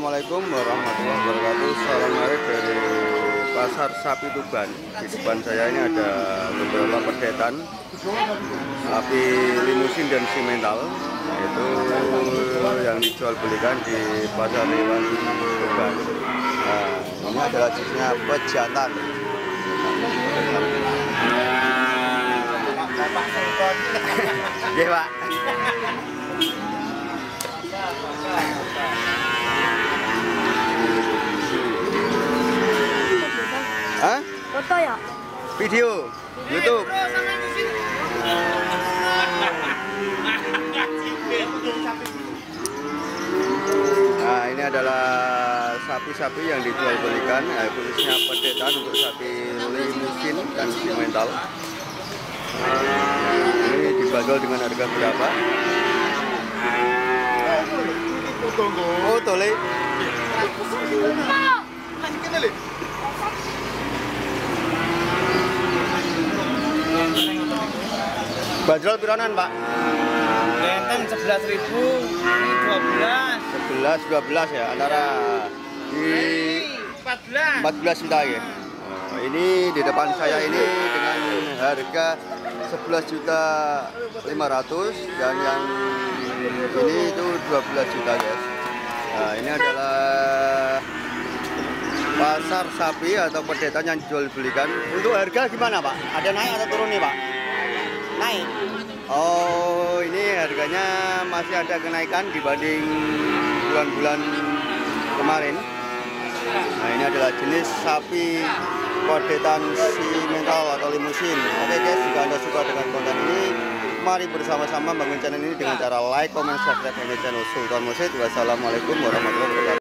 Assalamualaikum warahmatullahi wabarakatuh. Salam narik dari Pasar Sapi Tuban. Di depan saya ini ada beberapa pedetan sapi limusin dan simental, yaitu yang dijual belikan di Pasar Hewan Tuban. Nah, ini adalah jenisnya pejantan. Oke, Pak. Hah? Foto ya? Video YouTube. Nah, ini adalah sapi-sapi yang dijual belikan, khususnya pedetan untuk sapi limusin dan simental. Ini dibanderol dengan harga berapa? Oh, tole. Bandrol piranan, Pak? Benteng 11.000, ini 12. 12 ya, antara di 14 juta ya. Oh, ini di depan saya ini dengan harga 11.500.000 dan yang ini itu 12 juta, guys. Nah, ini adalah pasar sapi atau pedetan yang dijual belikan. Untuk harga gimana, Pak? Ada naik atau turun nih, Pak? Naik. Oh, ini harganya masih ada kenaikan dibanding bulan-bulan kemarin. Nah, ini adalah jenis sapi pedetan simental atau limusin. Oke, guys, jika Anda suka dengan konten ini, mari bersama-sama bangun channel ini dengan cara like, comment, subscribe channel Sultan Musid. Wassalamualaikum warahmatullahi wabarakatuh.